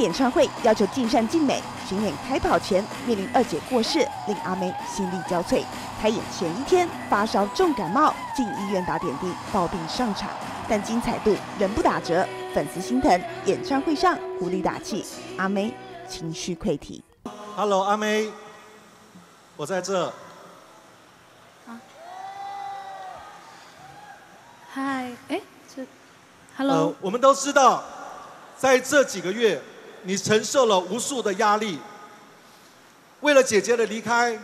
演唱会要求尽善尽美，巡演开跑前面临二姐过世，令阿妹心力交瘁。开演前一天发烧重感冒，进医院打点滴，抱病上场，但精彩度仍不打折，粉丝心疼。演唱会上鼓励打气，阿妹情绪溃堤。 Hello， 阿妹，我在这。 嗨，这 ，Hello。 我们都知道，在这几个月，你承受了无数的压力。为了姐姐的离开，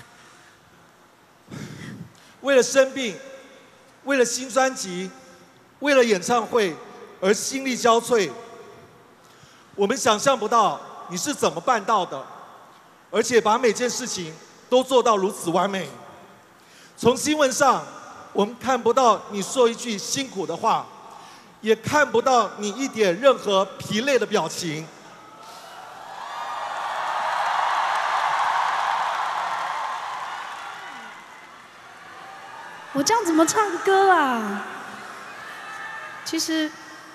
为了生病，为了新专辑，为了演唱会而心力交瘁。我们想象不到你是怎么办到的，而且把每件事情都做到如此完美。从新闻上，我们看不到你说一句辛苦的话，也看不到你一点任何疲累的表情。 我这样怎么唱歌啊？其实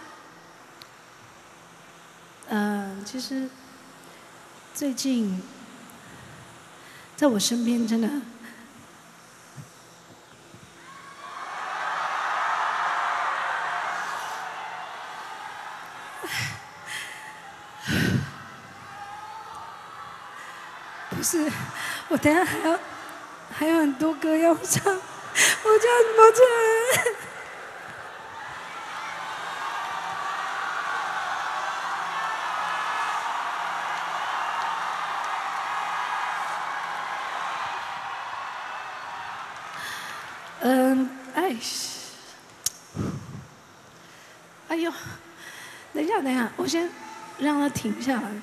最近在我身边真的。不是，我等一下还有很多歌要唱，我这样怎么唱？哎呦，等一下，我先让它停下来。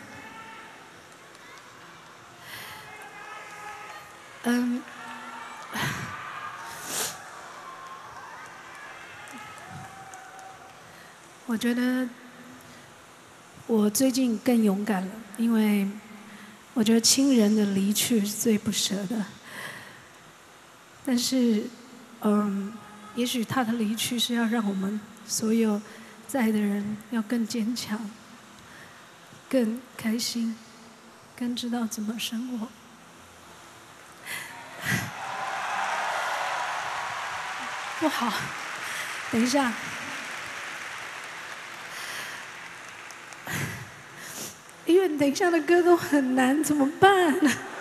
我觉得我最近更勇敢了，因为我觉得亲人的离去是最不舍的。但是，也许他的离去是要让我们所有在的人要更坚强、更开心、更知道怎么生活。不好，等一下，因为等一下的歌都很难，怎么办？